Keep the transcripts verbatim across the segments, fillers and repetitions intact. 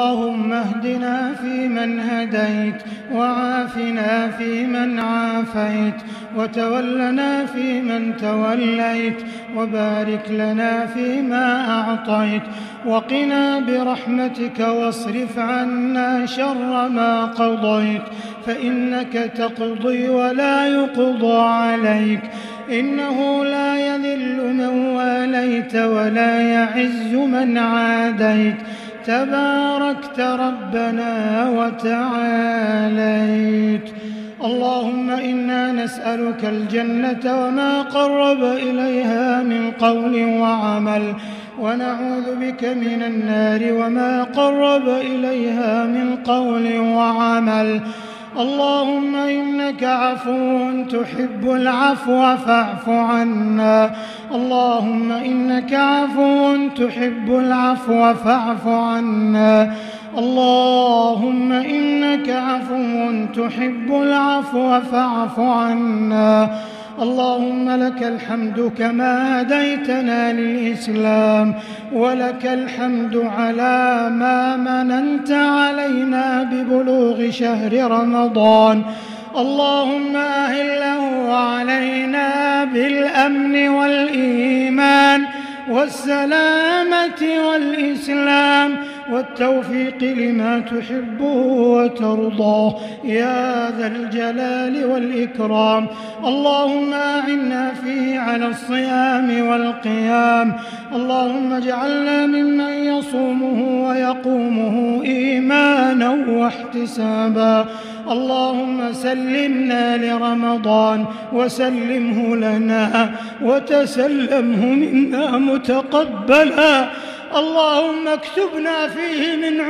اللهم اهدنا فيمن هديت، وعافنا فيمن عافيت، وتولنا فيمن توليت، وبارك لنا فيما أعطيت، وقنا برحمتك واصرف عنا شر ما قضيت، فإنك تقضي ولا يقضى عليك، إنه لا يذل من واليت ولا يعز من عاديت، تباركت ربنا وتعاليت. اللهم إنا نسألك الجنة وما قرب إليها من قول وعمل، ونعوذ بك من النار وما قرب إليها من قول وعمل. اللهم إنك عفو تحب العفو فاعف عنا. اللهم إنك عفو تحب العفو فاعف عنا. اللهم إنك عفو تحب العفو فاعف عنا. اللهم لك الحمد كما هديتنا للإسلام، ولك الحمد على ما مننت علينا ببلوغ شهر رمضان. اللهم أهله علينا بالأمن والإيمان والسلامة والإسلام والتوفيق لما تحبه وترضاه يا ذا الجلال والإكرام. اللهم أعنا فيه على الصيام والقيام. اللهم اجعلنا ممن يصومه ويقومه إيمانا واحتسابا. اللهم سلمنا لرمضان وسلمه لنا وتسلمه منا متقبلا. اللهم اكتبنا فيه من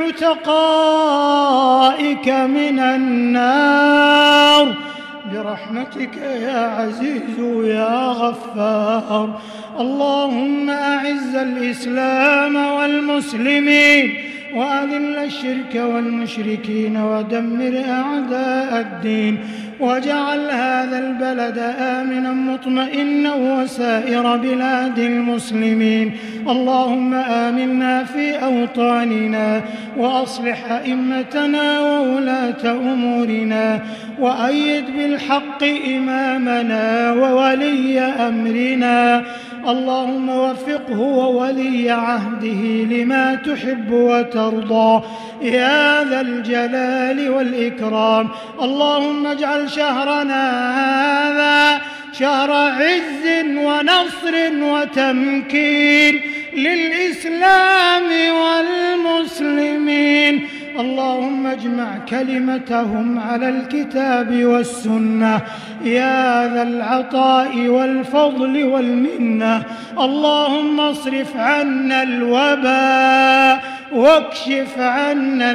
عتقائك من النار برحمتك يا عزيز يا غفار. اللهم أعز الإسلام والمسلمين، وأذل الشرك والمشركين، ودمر أعداء الدين، واجعل هذا البلد آمنا مطمئنا وسائر بلاد المسلمين. اللهم آمنا في أوطاننا، وأصلح أئمتنا وولاة أمورنا، وأيد بالحق إمامنا وولي أمرنا. اللهم وفقه وولي عهده لما تحب وترضى يا ذا الجلال والإكرام. اللهم اجعل شهرنا هذا شهر عز ونصر وتمكين للإسلام والمسلمين. اللهم اجمع كلمتهم على الكتاب والسنة يا ذا العطاء والفضل والمنة. اللهم اصرف عنا الوباء واكشف عنا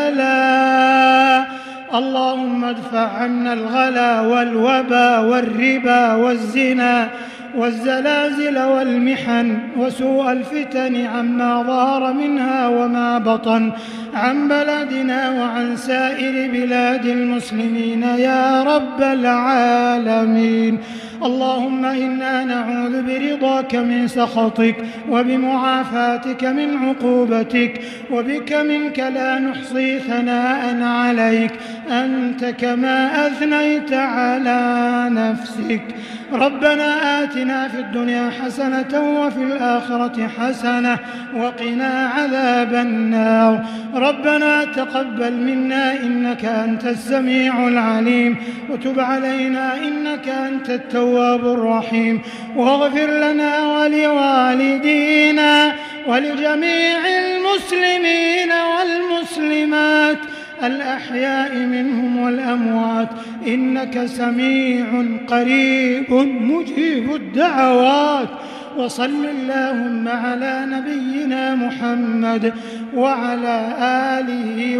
البلاء. اللهم ادفع عنا الغلا والوبا والربا والزنا والزلازل والمحن وسوء الفتن عما ظهر منها وما بطن عن بلدنا وعن سائر بلاد المسلمين يا رب العالمين. اللهم إنا نعوذ برضاك من سخطك، وبمعافاتك من عقوبتك، وبك منك لا نحصي ثناء عليك أنت كما أثنيت على نفسك. ربنا آتنا في الدنيا حسنة وفي الآخرة حسنة وقنا عذاب النار. ربنا تقبل منا إنك أنت السميع العليم، وتب علينا إنك أنت التواب الرحيم، واغفر لنا ولوالدينا ولجميع المسلمين والمسلمات الأحياء منهم والأموات، إنك سميع قريب مجيب الدعوات. وصل اللهم على نبينا محمد وعلى آله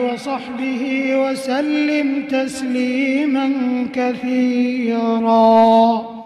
وصحبه وسلم تسليما كثيرا.